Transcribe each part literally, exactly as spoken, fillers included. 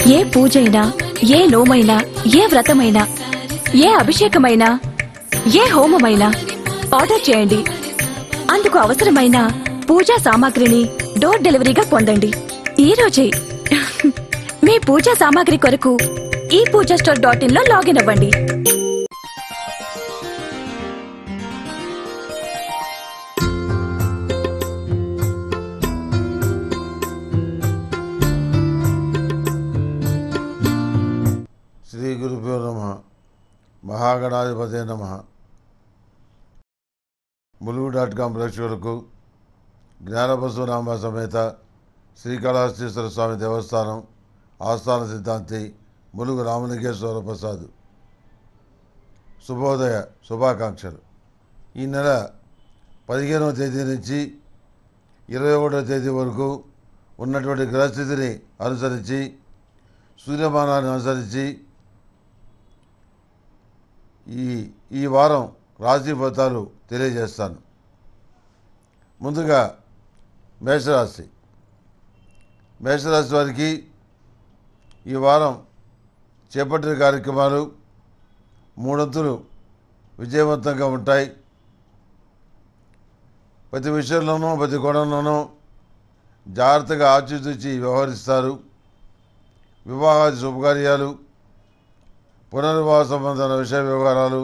ఏ పూజైనా, ఏ నోమైనా, ఏ వ్రతమైనా, ఏ అభిషేకమైనా, ఏ హోమమైనా ఆర్డర్ చేయండి. అందుకు అవసరమైన పూజా సామాగ్రిని డోర్ డెలివరీగా పొందండి. ఈ రోజే మీ పూజా సామాగ్రి కొరకు ఈ పూజా స్టోర్ డాట్ ఇన్ లో లాగిన్ అవ్వండి. శ్రీ గురుభ్యో నమః. మహాగణాధిపతే నమః. ములుగు డాట్ కామ్ ప్రేక్షకులకు జ్ఞానబసవనామ సమేత శ్రీకాళహస్తీశ్వర స్వామి దేవస్థానం ఆస్థాన సిద్ధాంతి ములుగు రామలింగేశ్వర ప్రసాద్ శుభోదయ శుభాకాంక్షలు. ఈ నెల పదిహేనవ తేదీ నుంచి ఇరవై ఒకటవ తేదీ వరకు ఉన్నటువంటి గ్రహస్థితిని అనుసరించి, సూర్యమానాన్ని అనుసరించి ఈ ఈ వారం రాశి ఫలితాలు తెలియజేస్తాను. ముందుగా మేషరాశి. మేషరాశి వారికి ఈ వారం చేపట్టిన కార్యక్రమాలు మూడొంతులు విజయవంతంగా ఉంటాయి. ప్రతి విషయంలోనూ ప్రతి కోణంలోనూ జాగ్రత్తగా ఆచితూచి వ్యవహరిస్తారు. వివాహాది శుభకార్యాలు, పునర్వివాహ సంబంధమైన విషయ వ్యవహారాలు,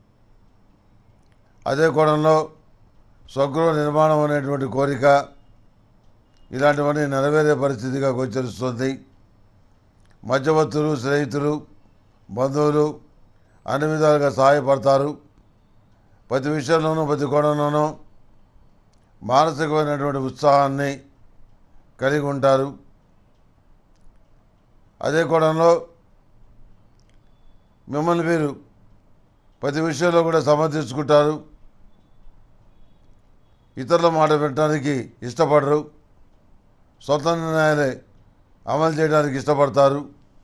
అదే కోణంలో స్వగృహ నిర్మాణం అనేటువంటి కోరిక, ఇలాంటివన్నీ నెరవేరే పరిస్థితిగా గోచరిస్తుంది. మధ్యవర్తులు, స్నేహితులు, బంధువులు అన్ని విధాలుగా సహాయపడతారు. ప్రతి విషయంలోనూ ప్రతి కోణంలోనూ మానసికమైనటువంటి ఉత్సాహాన్ని కలిగి ఉంటారు. అదే కోణంలో మిమ్మల్ని మీరు ప్రతి విషయంలో కూడా సమర్థించుకుంటారు. ఇతరుల మాట వినడానికి ఇష్టపడరు. సొంత నిర్ణయాలే అమలు చేయడానికి ఇష్టపడతారు.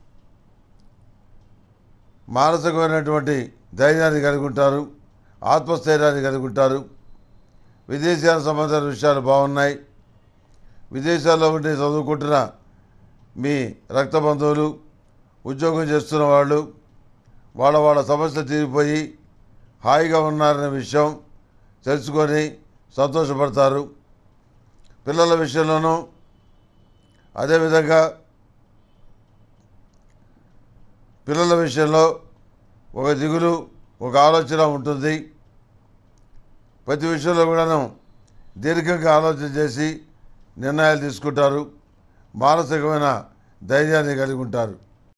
మానసికమైనటువంటి ధైర్యాన్ని కలిగి ఉంటారు. ఆత్మస్థైర్యాన్ని కలిగి ఉంటారు. విదేశాల సంబంధించిన విషయాలు బాగున్నాయి. విదేశాల్లో ఉండి చదువుకుంటున్న మీ రక్త బంధువులు, ఉద్యోగం చేస్తున్న వాళ్ళు, వాళ్ళ వాళ్ళ సమస్యలు తీరిపోయి హాయిగా ఉన్నారనే విషయం తెలుసుకొని సంతోషపడతారు. పిల్లల విషయంలోనూ అదేవిధంగా పిల్లల విషయంలో ఒక దిగులు, ఒక ఆలోచన ఉంటుంది. ప్రతి విషయంలో కూడాను దీర్ఘంగా ఆలోచన చేసి నిర్ణయాలు తీసుకుంటారు. మానసికమైన ధైర్యాన్ని కలిగి ఉంటారు.